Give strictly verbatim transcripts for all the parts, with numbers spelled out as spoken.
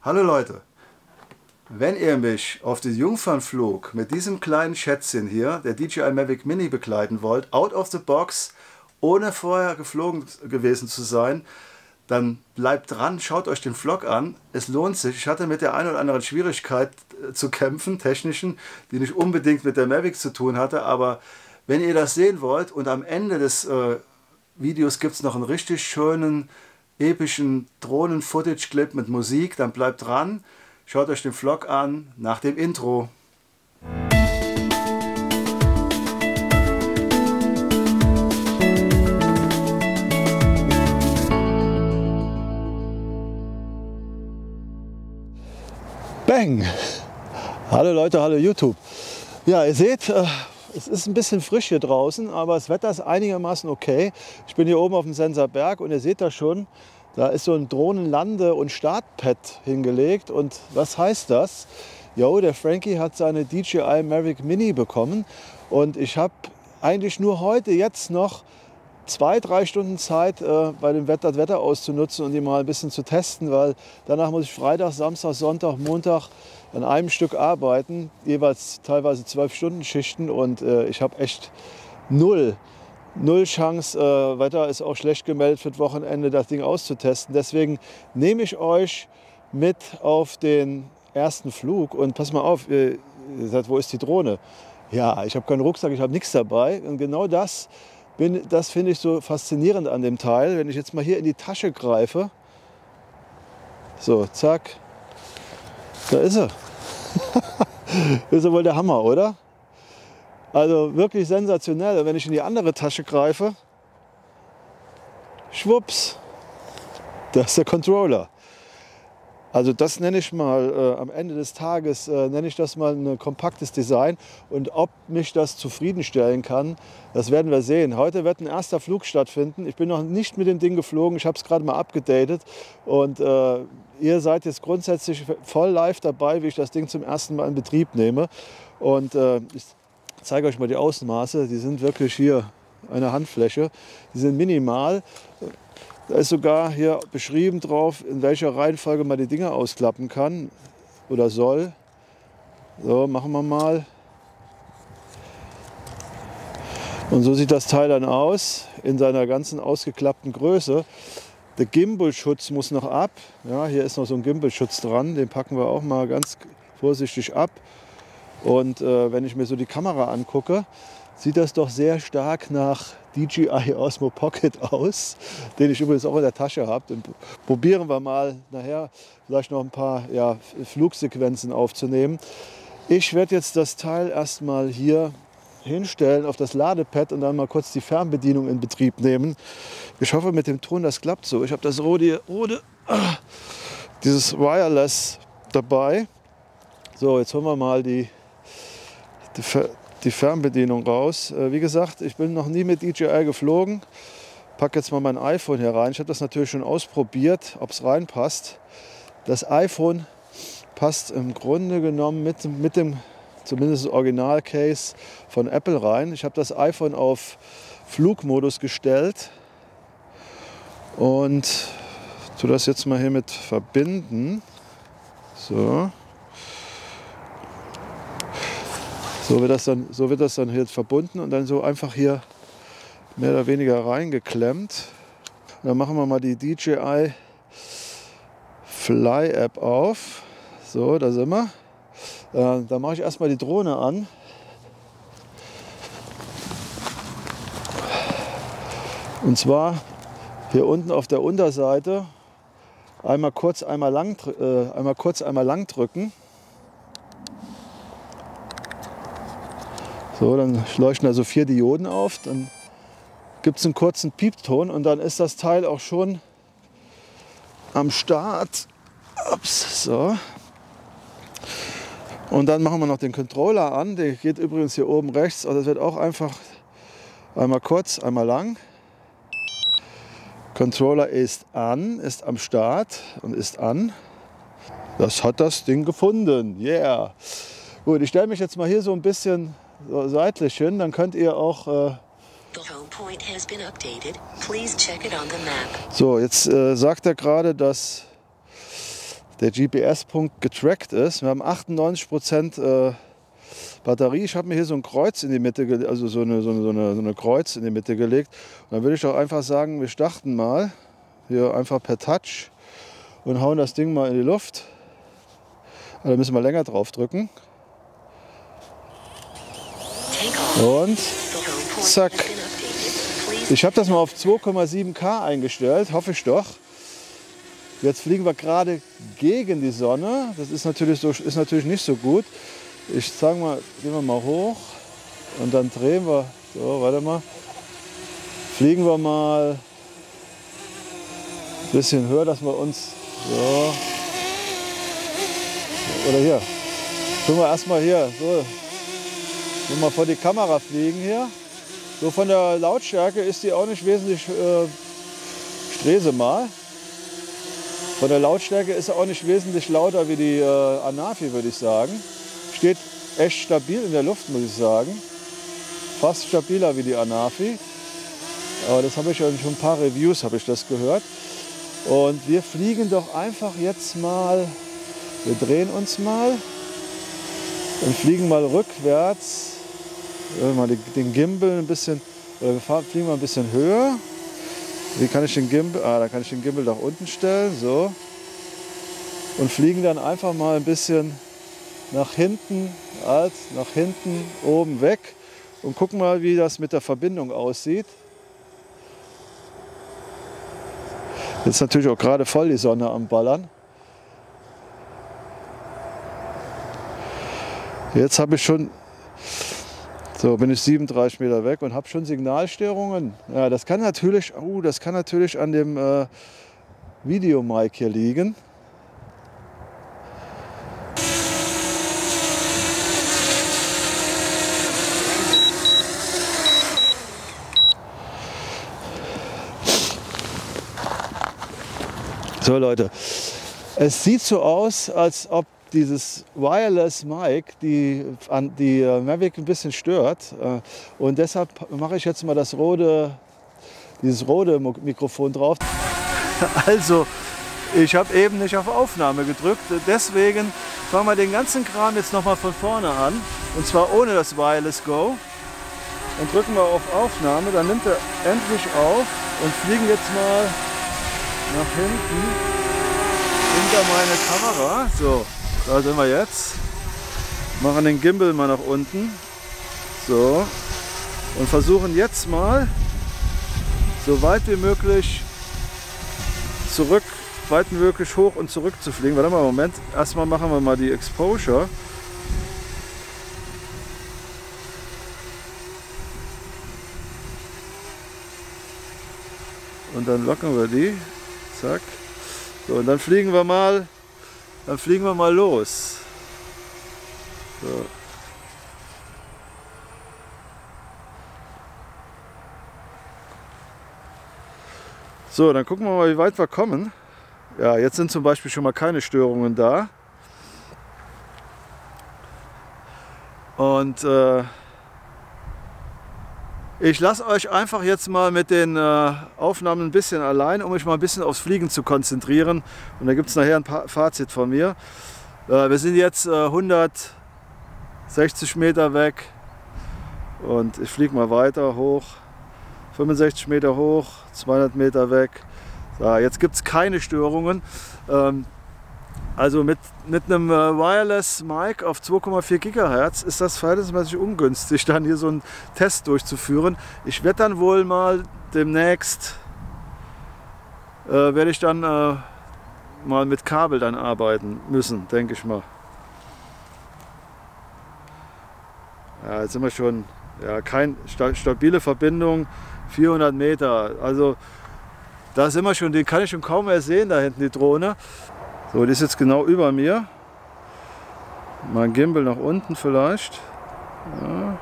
Hallo Leute, wenn ihr mich auf den Jungfernflug mit diesem kleinen Schätzchen hier, der D J I Mavic Mini, begleiten wollt, out of the box, ohne vorher geflogen gewesen zu sein, dann bleibt dran, schaut euch den Vlog an, es lohnt sich. Ich hatte mit der einen oder anderen Schwierigkeit zu kämpfen, technischen, die nicht unbedingt mit der Mavic zu tun hatte, aber wenn ihr das sehen wollt und am Ende des äh, Videos gibt es noch einen richtig schönen, epischen Drohnen-Footage-Clip mit Musik, dann bleibt dran, schaut euch den Vlog an, nach dem Intro. Bang! Hallo Leute, hallo YouTube. Ja, ihr seht, äh, es ist ein bisschen frisch hier draußen, aber das Wetter ist einigermaßen okay. Ich bin hier oben auf dem Senserberg und ihr seht da schon, da ist so ein Drohnenlande- und Startpad hingelegt. Und was heißt das? Jo, der Frankie hat seine D J I Mavic Mini bekommen und ich habe eigentlich nur heute jetzt noch zwei, drei Stunden Zeit, äh, bei dem Wetter das Wetter auszunutzen und die mal ein bisschen zu testen, weil danach muss ich Freitag, Samstag, Sonntag, Montag an einem Stück arbeiten, jeweils teilweise zwölf Stunden Schichten und äh, ich habe echt null, null Chance, äh, Wetter ist auch schlecht gemeldet für das Wochenende, das Ding auszutesten. Deswegen nehme ich euch mit auf den ersten Flug und pass mal auf, ihr, ihr sagt, wo ist die Drohne? Ja, ich habe keinen Rucksack, ich habe nichts dabei und genau das Bin, das finde ich so faszinierend an dem Teil. Wenn ich jetzt mal hier in die Tasche greife, so, zack, da ist er. Ist ja wohl der Hammer, oder? Also wirklich sensationell. Wenn ich in die andere Tasche greife, schwupps, da ist der Controller. Also das nenne ich mal, äh, am Ende des Tages äh, nenne ich das mal ein kompaktes Design und ob mich das zufriedenstellen kann, das werden wir sehen. Heute wird ein erster Flug stattfinden. Ich bin noch nicht mit dem Ding geflogen, ich habe es gerade mal abgedatet und äh, ihr seid jetzt grundsätzlich voll live dabei, wie ich das Ding zum ersten Mal in Betrieb nehme. Und äh, ich zeige euch mal die Außenmaße, die sind wirklich hier eine Handfläche, die sind minimal. Da ist sogar hier beschrieben drauf, in welcher Reihenfolge man die Dinger ausklappen kann oder soll. So, machen wir mal. Und so sieht das Teil dann aus, in seiner ganzen ausgeklappten Größe. Der Gimbal-Schutz muss noch ab. Ja, hier ist noch so ein Gimbal-Schutz dran, den packen wir auch mal ganz vorsichtig ab. Und äh, wenn ich mir so die Kamera angucke, sieht das doch sehr stark nach D J I Osmo Pocket aus, den ich übrigens auch in der Tasche habe. Dann probieren wir mal nachher vielleicht noch ein paar ja, Flugsequenzen aufzunehmen. Ich werde jetzt das Teil erstmal hier hinstellen auf das Ladepad und dann mal kurz die Fernbedienung in Betrieb nehmen. Ich hoffe, mit dem Ton, das klappt so. Ich habe das Rode, Rode, dieses Wireless dabei. So, jetzt holen wir mal die, die die Fernbedienung raus. Wie gesagt, ich bin noch nie mit D J I geflogen. Packe jetzt mal mein iPhone hier rein. Ich habe das natürlich schon ausprobiert, ob es reinpasst. Das iPhone passt im Grunde genommen mit, mit dem zumindest Original-Case von Apple rein. Ich habe das iPhone auf Flugmodus gestellt und tue das jetzt mal hiermit verbinden. So. So wird, das dann, so wird das dann hier verbunden und dann so einfach hier mehr oder weniger reingeklemmt. Und dann machen wir mal die D J I Fly App auf. So, da sind wir. Äh, da mache ich erstmal die Drohne an. Und zwar hier unten auf der Unterseite einmal kurz, einmal lang, äh, einmal kurz, einmal lang drücken. So, dann leuchten also vier Dioden auf, dann gibt es einen kurzen Piepton und dann ist das Teil auch schon am Start. Ups, so. Und dann machen wir noch den Controller an, der geht übrigens hier oben rechts, also das wird auch einfach einmal kurz, einmal lang. Controller ist an, ist am Start und ist an. Das hat das Ding gefunden, yeah. Gut, ich stelle mich jetzt mal hier so ein bisschen so seitlich hin, dann könnt ihr auch äh so, jetzt äh, sagt er gerade, dass der G P S-Punkt getrackt ist. Wir haben achtundneunzig Prozent äh, Batterie. Ich habe mir hier so ein Kreuz in die Mitte, also so eine, so, eine, so, eine, so eine Kreuz in die Mitte gelegt. Und dann würde ich doch einfach sagen, wir starten mal hier einfach per Touch und hauen das Ding mal in die Luft. Also da müssen wir länger drauf drücken. Und zack. Ich habe das mal auf zwei Komma sieben K eingestellt, hoffe ich doch. Jetzt fliegen wir gerade gegen die Sonne. Das ist natürlich, so, ist natürlich nicht so gut. Ich sage mal, gehen wir mal hoch und dann drehen wir. So, warte mal. Fliegen wir mal ein bisschen höher, dass wir uns. So. Oder hier. Tun wir erstmal hier. So. Nur mal vor die Kamera fliegen hier. So von der Lautstärke ist die auch nicht wesentlich. Äh, ich drehe sie mal. Von der Lautstärke ist er auch nicht wesentlich lauter wie die äh, Anafi, würde ich sagen. Steht echt stabil in der Luft, muss ich sagen. Fast stabiler wie die Anafi. Aber das habe ich ja schon ein paar Reviews, habe ich das gehört. Und wir fliegen doch einfach jetzt mal, wir drehen uns mal und fliegen mal rückwärts. Mal den Gimbal ein bisschen, oder wir fahren, fliegen mal ein bisschen höher. Wie kann ich den Gimbal? Ah, da kann ich den Gimbal nach unten stellen, so. Und fliegen dann einfach mal ein bisschen nach hinten, als nach hinten, oben weg und gucken mal, wie das mit der Verbindung aussieht. Jetzt ist natürlich auch gerade voll die Sonne am Ballern. Jetzt habe ich schon, so bin ich siebenunddreißig Meter weg und habe schon Signalstörungen. Ja, das kann natürlich, oh, das kann natürlich an dem äh, Videomic hier liegen. So Leute, es sieht so aus, als ob dieses Wireless Mic die, die Mavic ein bisschen stört. Und deshalb mache ich jetzt mal das Rode, dieses Rode Mikrofon drauf. Also, ich habe eben nicht auf Aufnahme gedrückt. Deswegen fangen wir den ganzen Kram jetzt nochmal von vorne an. Und zwar ohne das Wireless Go. Und drücken wir auf Aufnahme. Dann nimmt er endlich auf und fliegen jetzt mal nach hinten hinter meine Kamera. So, da sind wir jetzt. Machen den Gimbal mal nach unten. So. Und versuchen jetzt mal so weit wie möglich zurück, weit wie möglich hoch und zurück zu fliegen. Warte mal, Moment. Erstmal machen wir mal die Exposure. Und dann locken wir die. Zack. So, und dann fliegen wir mal, dann fliegen wir mal los. So. So, dann gucken wir mal, wie weit wir kommen. Ja, jetzt sind zum Beispiel schon mal keine Störungen da. Und äh, ich lasse euch einfach jetzt mal mit den äh, Aufnahmen ein bisschen allein, um mich mal ein bisschen aufs Fliegen zu konzentrieren. Und da gibt es nachher ein paar Fazit von mir. Äh, wir sind jetzt äh, hundertsechzig Meter weg und ich fliege mal weiter hoch. fünfundsechzig Meter hoch, zweihundert Meter weg. So, jetzt gibt es keine Störungen. Ähm, also mit, mit einem äh, Wireless Mic auf zwei Komma vier Gigahertz ist das verhältnismäßig ungünstig, dann hier so einen Test durchzuführen. Ich werde dann wohl mal demnächst, äh, werde ich dann äh, mal mit Kabel dann arbeiten müssen, denke ich mal. Ja, jetzt sind wir schon, ja, keine sta stabile Verbindung, vierhundert Meter. Also da sind wir schon, den kann ich schon kaum mehr sehen, da hinten die Drohne. So, die ist jetzt genau über mir. Mein Gimbal nach unten vielleicht. Ja.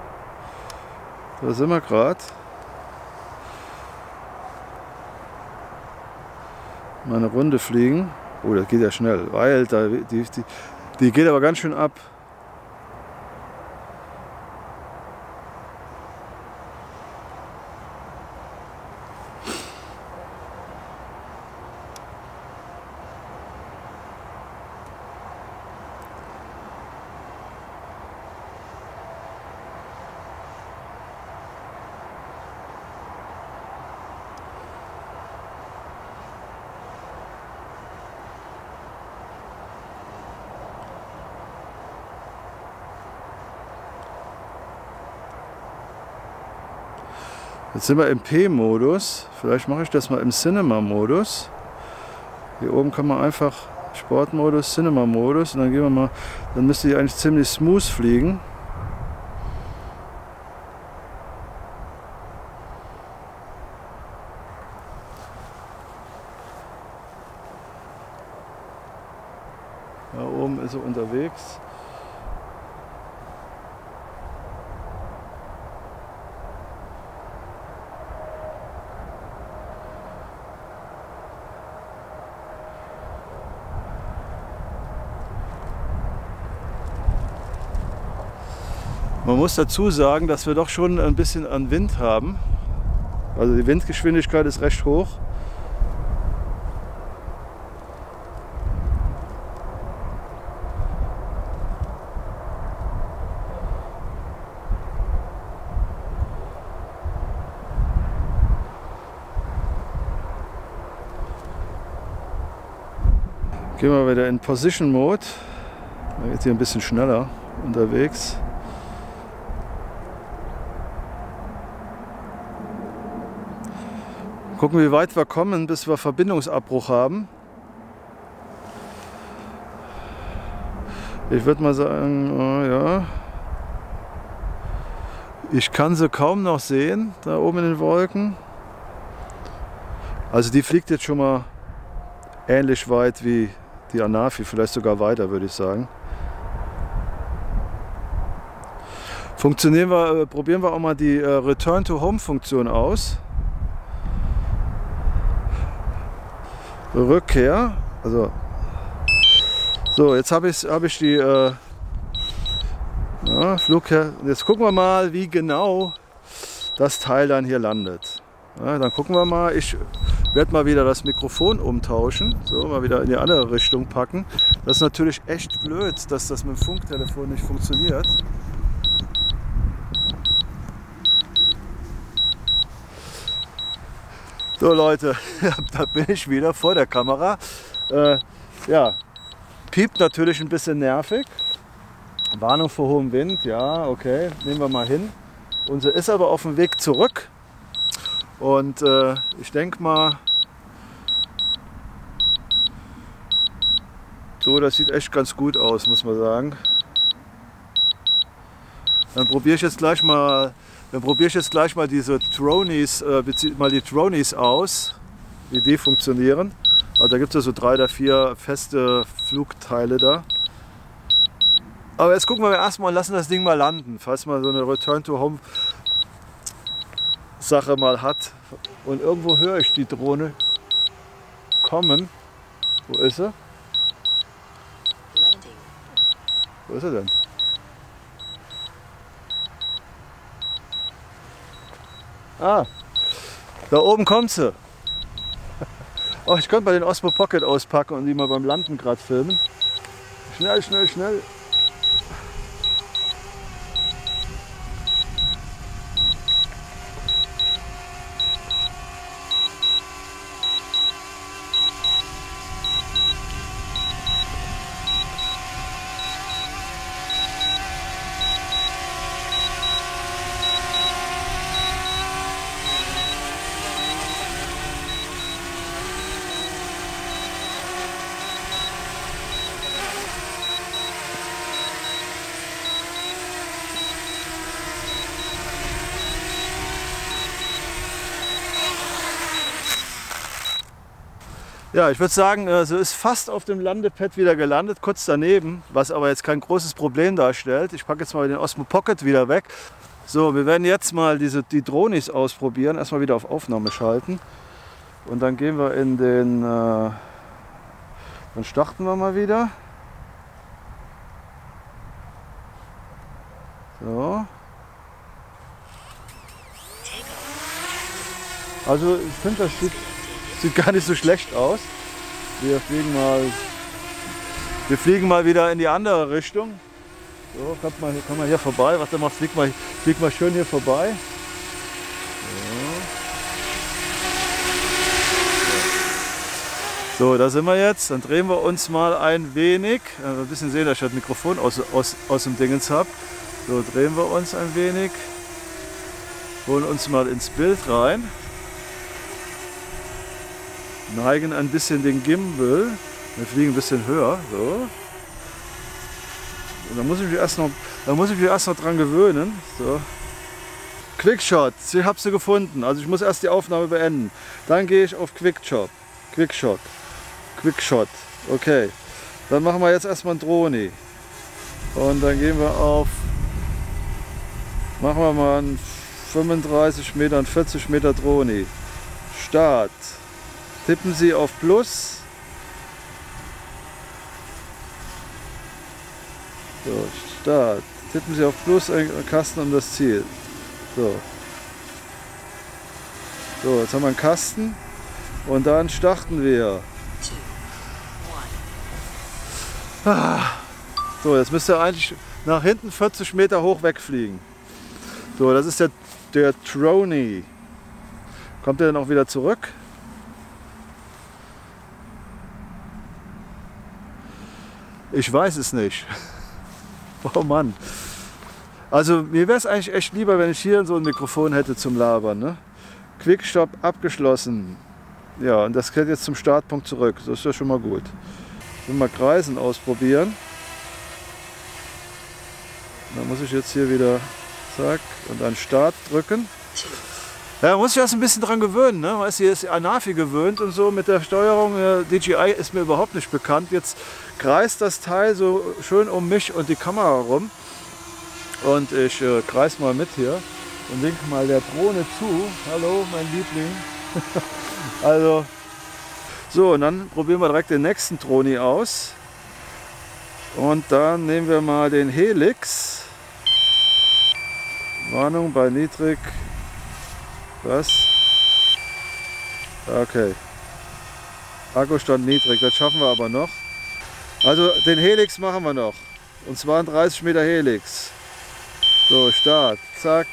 Da sind wir gerade. Mal eine Runde fliegen. Oh, das geht ja schnell. Alter, die, die, die geht aber ganz schön ab. Jetzt sind wir im P-Modus. Vielleicht mache ich das mal im Cinema-Modus. Hier oben kann man einfach Sportmodus, Cinema-Modus und dann gehen wir mal, dann müsste die eigentlich ziemlich smooth fliegen. Da oben ist sie unterwegs. Man muss dazu sagen, dass wir doch schon ein bisschen an Wind haben. Also die Windgeschwindigkeit ist recht hoch. Gehen wir wieder in Position Mode. Da geht hier ein bisschen schneller unterwegs. Gucken, wie weit wir kommen, bis wir Verbindungsabbruch haben. Ich würde mal sagen, oh ja. Ich kann sie kaum noch sehen, da oben in den Wolken. Also die fliegt jetzt schon mal ähnlich weit wie die Anafi, vielleicht sogar weiter, würde ich sagen. Funktionieren wir, probieren wir auch mal die Return-to-Home-Funktion aus. Rückkehr, also so, jetzt habe ich, hab ich die äh, ja, Flugher. Jetzt gucken wir mal, wie genau das Teil dann hier landet. Ja, dann gucken wir mal, ich werde mal wieder das Mikrofon umtauschen, so mal wieder in die andere Richtung packen. Das ist natürlich echt blöd, dass das mit dem Funktelefon nicht funktioniert. So Leute, da bin ich wieder vor der Kamera. Äh, ja, piept natürlich ein bisschen nervig. Warnung vor hohem Wind, ja, okay, nehmen wir mal hin. Unser ist aber auf dem Weg zurück. Und äh, ich denke mal, so, das sieht echt ganz gut aus, muss man sagen. Dann probiere ich jetzt gleich mal. Dann probiere ich jetzt gleich mal diese Tronies, äh, mal die Tronies aus, wie die funktionieren. Also da gibt es ja so drei oder vier feste Flugteile da. Aber jetzt gucken wir erstmal und lassen das Ding mal landen, falls man so eine Return-to-Home-Sache mal hat. Und irgendwo höre ich die Drohne kommen. Wo ist sie? Wo ist sie denn? Ah, da oben kommt sie. Oh, ich könnte mal den Osmo Pocket auspacken und die mal beim Landen gerade filmen. Schnell, schnell, schnell. Ja, ich würde sagen, so ist fast auf dem Landepad wieder gelandet, kurz daneben, was aber jetzt kein großes Problem darstellt. Ich packe jetzt mal den Osmo Pocket wieder weg. So, wir werden jetzt mal diese, die Drohnis ausprobieren. Erstmal wieder auf Aufnahme schalten. Und dann gehen wir in den, äh, dann starten wir mal wieder. So. Also ich finde, das sieht, sieht gar nicht so schlecht aus. Wir fliegen mal, wir fliegen mal wieder in die andere Richtung. So, kommt mal, komm mal hier vorbei. Warte mal, flieg mal, flieg mal schön hier vorbei. So. So, da sind wir jetzt. Dann drehen wir uns mal ein wenig. Also ein bisschen sehen, dass ich das Mikrofon aus, aus, aus dem Dingens habe. So, drehen wir uns ein wenig. holen uns mal ins Bild rein, neigen ein bisschen den Gimbal, wir fliegen ein bisschen höher, so. Und da muss ich mich erst noch, da muss ich mich erst noch dran gewöhnen. So. Quickshot, ich habe sie gefunden. Also ich muss erst die Aufnahme beenden. Dann gehe ich auf Quickshot. Quickshot. Quickshot. Okay. Dann machen wir jetzt erstmal ein Droni. Und dann gehen wir auf, machen wir mal einen fünfunddreißig Meter, einen vierzig Meter Droni. Start. Tippen Sie auf Plus. So, Start. Tippen Sie auf Plus, ein Kasten um das Ziel. So. So, jetzt haben wir einen Kasten und dann starten wir. Ah. So, jetzt müsst ihr eigentlich nach hinten vierzig Meter hoch wegfliegen. So, das ist der, der Droni. Kommt er dann auch wieder zurück? Ich weiß es nicht. Oh Mann. Also mir wäre es eigentlich echt lieber, wenn ich hier so ein Mikrofon hätte zum Labern. Ne? Quickstop abgeschlossen. Ja, und das geht jetzt zum Startpunkt zurück. Das ist ja schon mal gut. Wenn wir Kreisen ausprobieren. Dann muss ich jetzt hier wieder zack und dann Start drücken. Ja, man muss sich erst ein bisschen dran gewöhnen. Ne? Man ist hier ist Anafi gewöhnt und so mit der Steuerung. Äh, D J I ist mir überhaupt nicht bekannt. Jetzt kreist das Teil so schön um mich und die Kamera rum. Und ich äh, kreis mal mit hier und winke mal der Drohne zu. Hallo, mein Liebling. Also, so, und dann probieren wir direkt den nächsten Droni aus. Und dann nehmen wir mal den Helix. Warnung bei niedrig. Was? Okay. Akkustand niedrig, das schaffen wir aber noch. Also den Helix machen wir noch. Und zwar ein dreißig Meter Helix. So, Start. Zack.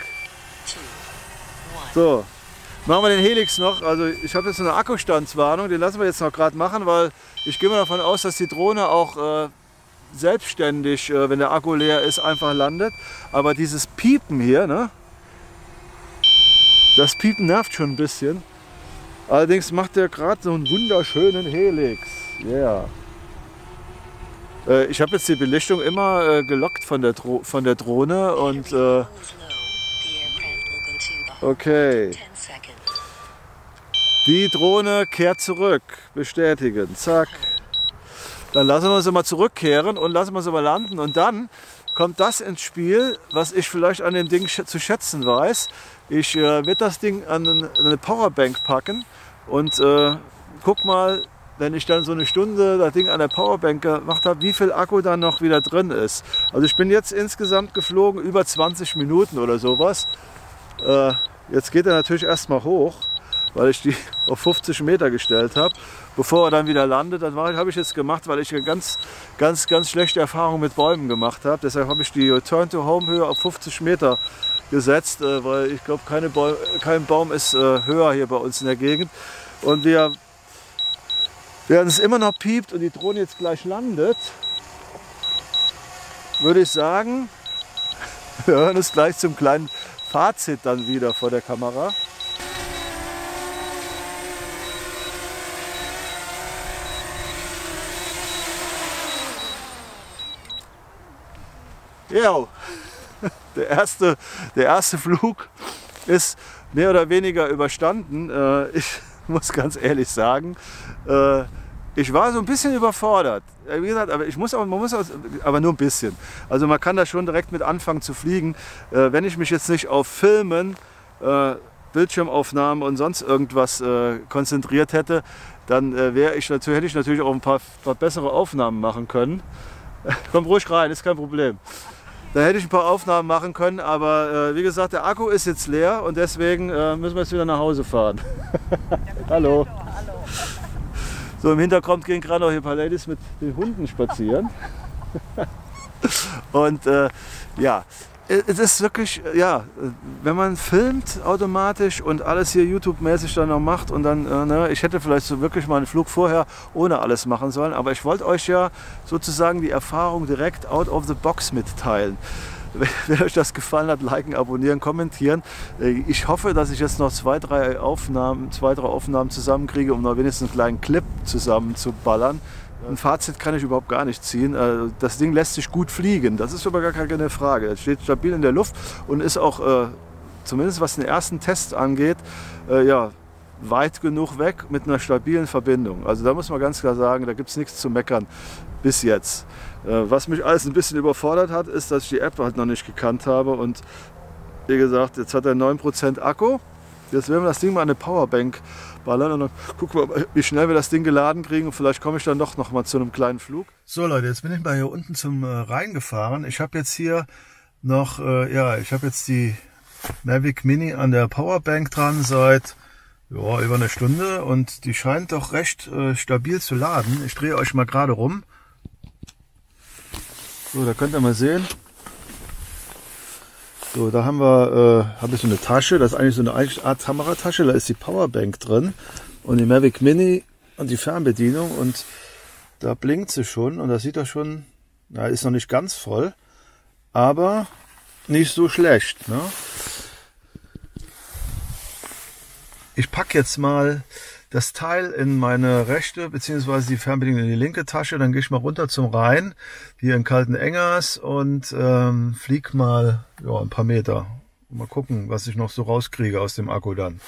So. Machen wir den Helix noch. Also ich habe jetzt eine Akkustandswarnung, den lassen wir jetzt noch gerade machen, weil ich gehe mal davon aus, dass die Drohne auch äh, selbstständig, äh, wenn der Akku leer ist, einfach landet. Aber dieses Piepen hier, ne? Das Piepen nervt schon ein bisschen. Allerdings macht der gerade so einen wunderschönen Helix. Yeah. Äh, ich habe jetzt die Belichtung immer äh, gelockt von der, Dro von der Drohne und äh, okay. Die Drohne kehrt zurück. Bestätigen. Zack. Dann lassen wir sie mal zurückkehren und lassen wir sie mal landen. Und dann kommt das ins Spiel, was ich vielleicht an dem Ding zu schätzen weiß. Ich äh, werde das Ding an eine Powerbank packen und äh, guck mal, wenn ich dann so eine Stunde das Ding an der Powerbank gemacht habe, wie viel Akku dann noch wieder drin ist. Also ich bin jetzt insgesamt geflogen über zwanzig Minuten oder sowas. Äh, jetzt geht er natürlich erstmal hoch, weil ich die auf fünfzig Meter gestellt habe, bevor er dann wieder landet. Das habe ich jetzt gemacht, weil ich eine ganz, ganz, ganz schlechte Erfahrung mit Bäumen gemacht habe. Deshalb habe ich die Turn-to-Home-Höhe auf fünfzig Meter gesetzt, äh, weil ich glaube, keine Bäu kein Baum ist äh, höher hier bei uns in der Gegend. Und wir, während es immer noch piept und die Drohne jetzt gleich landet, würde ich sagen, wir hören uns gleich zum kleinen Fazit dann wieder vor der Kamera. Ja, der erste, der erste Flug ist mehr oder weniger überstanden. Ich muss ganz ehrlich sagen, ich war so ein bisschen überfordert. Wie gesagt, aber ich muss auch, man muss auch, aber nur ein bisschen. Also man kann da schon direkt mit anfangen zu fliegen. Wenn ich mich jetzt nicht auf Filmen, Bildschirmaufnahmen und sonst irgendwas konzentriert hätte, dann wäre ich natürlich, hätte ich natürlich auch ein paar, paar bessere Aufnahmen machen können. Komm ruhig rein, ist kein Problem. Da hätte ich ein paar Aufnahmen machen können, aber äh, wie gesagt, der Akku ist jetzt leer und deswegen äh, müssen wir jetzt wieder nach Hause fahren. Hallo. So, im Hintergrund gehen gerade noch hier ein paar Ladies mit den Hunden spazieren. Und äh, ja, es ist wirklich, ja, wenn man filmt automatisch und alles hier YouTube-mäßig dann noch macht und dann, äh, ne, ich hätte vielleicht so wirklich mal einen Flug vorher ohne alles machen sollen, aber ich wollte euch ja sozusagen die Erfahrung direkt out of the box mitteilen. wenn euch das gefallen hat, liken, abonnieren, kommentieren. Ich hoffe, dass ich jetzt noch zwei, drei Aufnahmen, zwei, drei Aufnahmen zusammenkriege, um noch wenigstens einen kleinen Clip zusammen zu ballern. Ein Fazit kann ich überhaupt gar nicht ziehen. Das Ding lässt sich gut fliegen, das ist aber gar keine Frage. Es steht stabil in der Luft und ist auch, zumindest was den ersten Test angeht, ja, weit genug weg mit einer stabilen Verbindung. Also da muss man ganz klar sagen, da gibt es nichts zu meckern bis jetzt. Was mich alles ein bisschen überfordert hat, ist, dass ich die App halt noch nicht gekannt habe und wie gesagt, jetzt hat er neun Prozent Akku. Jetzt werden wir das Ding mal an eine Powerbank ballern und dann gucken wir mal, wie schnell wir das Ding geladen kriegen und vielleicht komme ich dann doch noch mal zu einem kleinen Flug. So Leute, jetzt bin ich mal hier unten zum Rhein gefahren. Ich habe jetzt hier noch, äh, ja, ich habe jetzt die Mavic Mini an der Powerbank dran seit ja, über eine Stunde und die scheint doch recht äh, stabil zu laden. Ich drehe euch mal gerade rum. So, da könnt ihr mal sehen. So, da haben wir, äh, habe ich so eine Tasche, das ist eigentlich so eine Art Kameratasche, da ist die Powerbank drin und die Mavic Mini und die Fernbedienung und da blinkt sie schon und das sieht doch schon, na, ist noch nicht ganz voll, aber nicht so schlecht, ne? Ich packe jetzt mal das Teil in meine rechte bzw. die Fernbedienung in die linke Tasche, dann gehe ich mal runter zum Rhein, hier in Kaltenengers und ähm, flieg mal ja, ein paar Meter. Mal gucken, was ich noch so rauskriege aus dem Akku dann.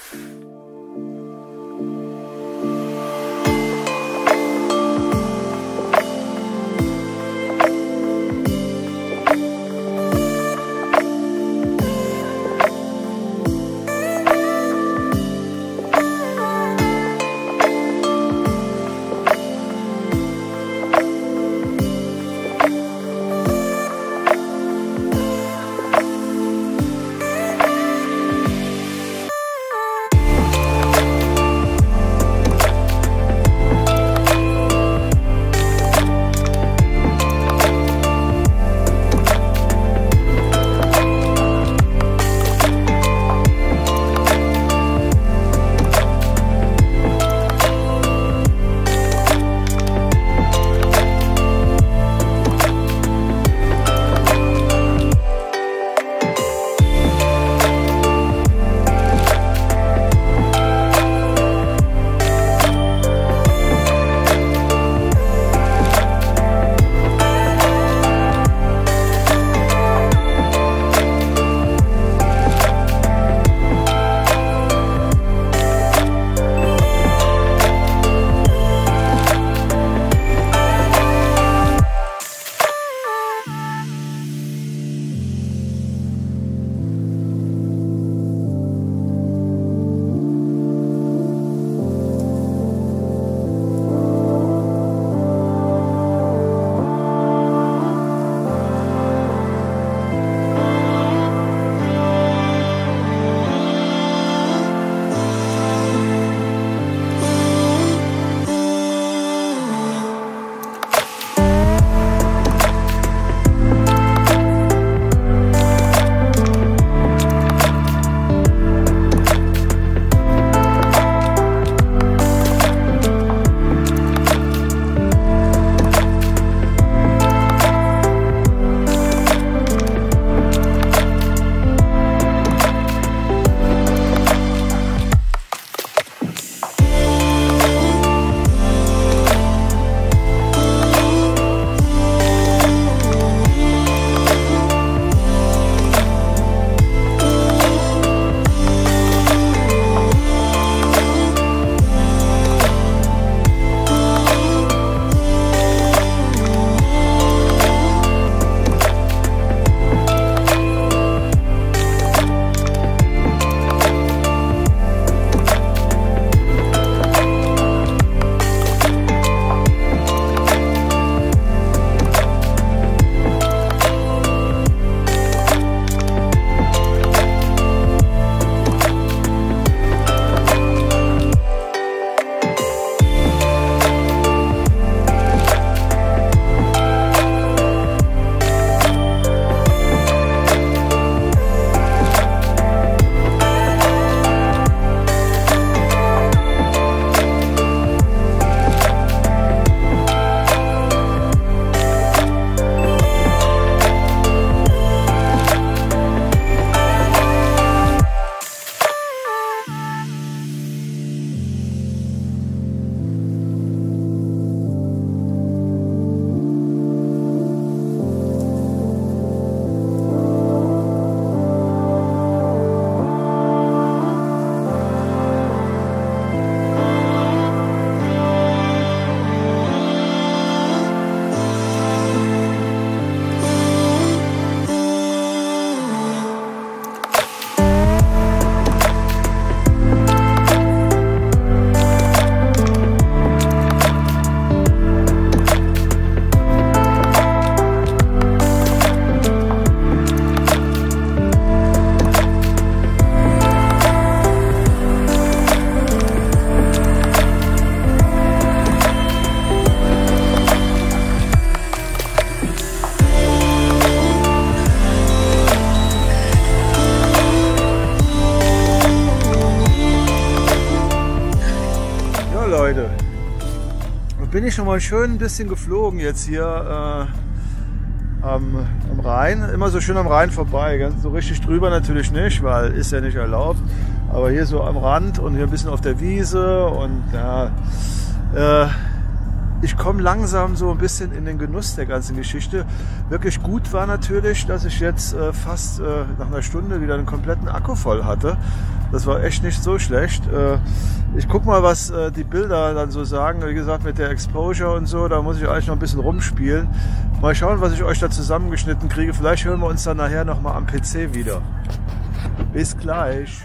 bin ich schon mal schön ein bisschen geflogen jetzt hier äh, am, am Rhein. Immer so schön am Rhein vorbei. Ganz so richtig drüber natürlich nicht, weil ist ja nicht erlaubt. Aber hier so am Rand und hier ein bisschen auf der Wiese. Und ja, äh, ich komme langsam so ein bisschen in den Genuss der ganzen Geschichte. Wirklich gut war natürlich, dass ich jetzt äh, fast äh, nach einer Stunde wieder einen kompletten Akku voll hatte. Das war echt nicht so schlecht. Äh, ich guck mal, was äh, die Bilder dann so sagen. Wie gesagt, mit der Exposure und so, da muss ich eigentlich noch ein bisschen rumspielen. Mal schauen, was ich euch da zusammengeschnitten kriege. Vielleicht hören wir uns dann nachher noch mal am P C wieder. Bis gleich.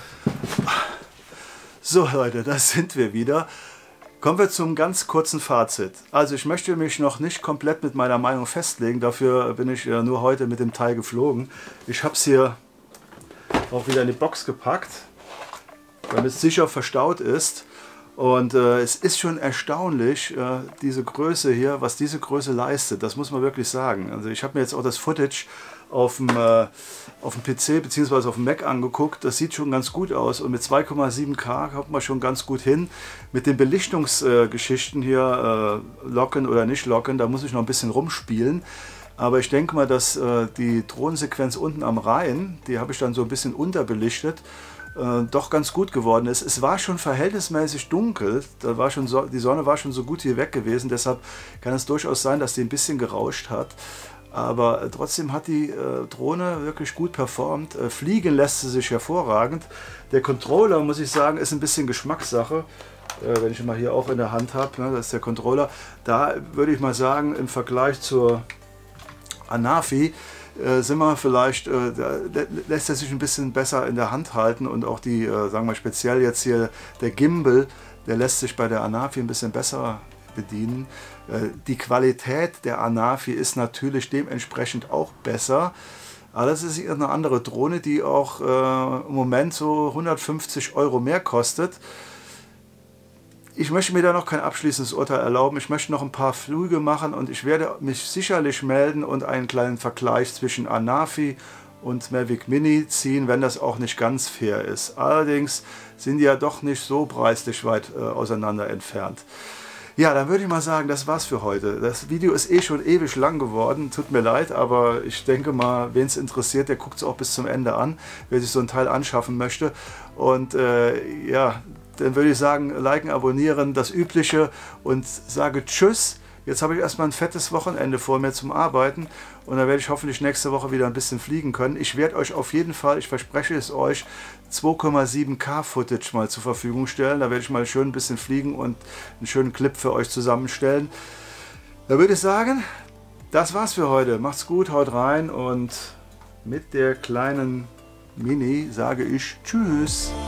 So Leute, da sind wir wieder. Kommen wir zum ganz kurzen Fazit. Also ich möchte mich noch nicht komplett mit meiner Meinung festlegen, dafür bin ich ja nur heute mit dem Teil geflogen. Ich habe es hier auch wieder in die Box gepackt, damit es sicher verstaut ist. Und äh, es ist schon erstaunlich, äh, diese Größe hier, was diese Größe leistet, das muss man wirklich sagen. Also ich habe mir jetzt auch das Footage auf dem, äh, auf dem P C bzw. auf dem Mac angeguckt. Das sieht schon ganz gut aus und mit zwei Komma sieben K kommt man schon ganz gut hin. Mit den Belichtungsgeschichten äh, hier, äh, locken oder nicht locken, da muss ich noch ein bisschen rumspielen. Aber ich denke mal, dass äh, die Drohnensequenz unten am Rhein, die habe ich dann so ein bisschen unterbelichtet, äh, doch ganz gut geworden ist. Es war schon verhältnismäßig dunkel, da war schon so, die Sonne war schon so gut wie weg gewesen, deshalb kann es durchaus sein, dass die ein bisschen gerauscht hat. Aber äh, trotzdem hat die äh, Drohne wirklich gut performt. Äh, fliegen lässt sie sich hervorragend. Der Controller, muss ich sagen, ist ein bisschen Geschmackssache. Äh, wenn ich ihn mal hier auch in der Hand habe, ne, das ist der Controller. Da würde ich mal sagen, im Vergleich zur Anafi äh, sind wir vielleicht, äh, da lässt er sich ein bisschen besser in der Hand halten und auch die, äh, sagen wir speziell jetzt hier der Gimbal, der lässt sich bei der Anafi ein bisschen besser bedienen. Äh, die Qualität der Anafi ist natürlich dementsprechend auch besser. Aber das ist eine andere Drohne, die auch äh, im Moment so hundertfünfzig Euro mehr kostet. Ich möchte mir da noch kein abschließendes Urteil erlauben. Ich möchte noch ein paar Flüge machen und ich werde mich sicherlich melden und einen kleinen Vergleich zwischen Anafi und Mavic Mini ziehen, wenn das auch nicht ganz fair ist. Allerdings sind die ja doch nicht so preislich weit äh, auseinander entfernt. Ja, dann würde ich mal sagen, das war's für heute. Das Video ist eh schon ewig lang geworden, tut mir leid, aber ich denke mal, wen es interessiert, der guckt es auch bis zum Ende an, wer sich so ein Teil anschaffen möchte. Und äh, ja, dann würde ich sagen, liken, abonnieren, das Übliche und sage Tschüss. Jetzt habe ich erstmal ein fettes Wochenende vor mir zum Arbeiten und dann werde ich hoffentlich nächste Woche wieder ein bisschen fliegen können. Ich werde euch auf jeden Fall, ich verspreche es euch, zwei Komma sieben K Footage mal zur Verfügung stellen. Da werde ich mal schön ein bisschen fliegen und einen schönen Clip für euch zusammenstellen. Da würde ich sagen, das war's für heute. Macht's gut, haut rein und mit der kleinen Mini sage ich Tschüss.